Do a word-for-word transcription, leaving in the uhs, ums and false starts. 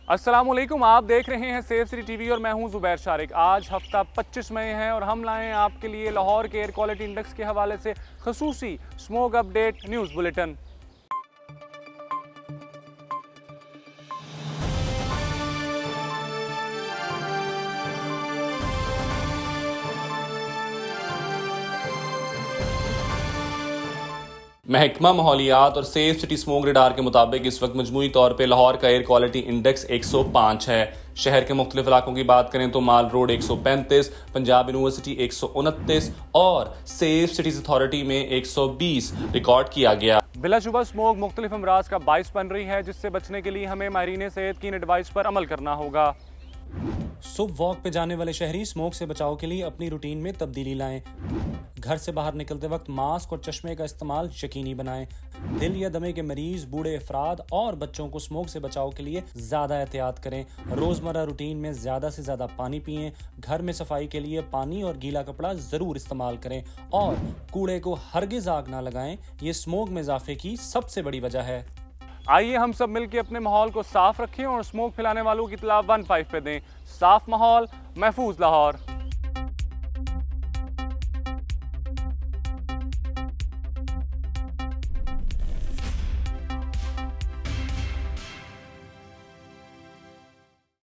अस्सलामुअलैकुम, आप देख रहे हैं सेफ सिटी टीवी और मैं हूं जुबैर शारिक। आज हफ्ता पच्चीस मई है और हम लाए हैं आपके लिए लाहौर के एयर क्वालिटी इंडेक्स के हवाले से खसूसी स्मोक अपडेट न्यूज़ बुलेटिन। महकमा माहौलियात और सेफ सिटी स्मोक रडार के मुताबिक इस वक्त मजमूई तौर पर लाहौर का एयर क्वालिटी इंडेक्स एक सौ पाँच है। शहर के मुख्तलिफ इलाकों की बात करें तो माल रोड एक सौ पैंतीस, पंजाब यूनिवर्सिटी एक सौ उनतीस और सेफ सिटीज अथॉरिटी में एक सौ बीस रिकॉर्ड किया गया। बिलाशुबा स्मोक मुख्तलिफ अमराज का बाइस बन रही है, जिससे बचने के लिए हमें माहिरीन सेहत की एडवाइस पर अमल करना होगा। सुबह वॉक पे जाने वाले शहरी स्मोक से बचाव के लिए अपनी रूटीन में तब्दीली लाएं। घर से बाहर निकलते वक्त मास्क और चश्मे का इस्तेमाल यकीनी बनाएं। दिल या दमे के मरीज, बूढ़े अफराद और बच्चों को स्मोक से बचाव के लिए ज्यादा एहतियात करें। रोजमर्रा रूटीन में ज्यादा से ज्यादा पानी पिएं। घर में सफाई के लिए पानी और गीला कपड़ा जरूर इस्तेमाल करें और कूड़े को हरगिज आग ना लगाएं। ये स्मोक में इजाफे की सबसे बड़ी वजह है। आइए हम सब मिलकर अपने माहौल को साफ रखें और स्मोक फैलाने वालों की इत्तला वन फाइव पे दें। साफ माहौल, महफूज लाहौर।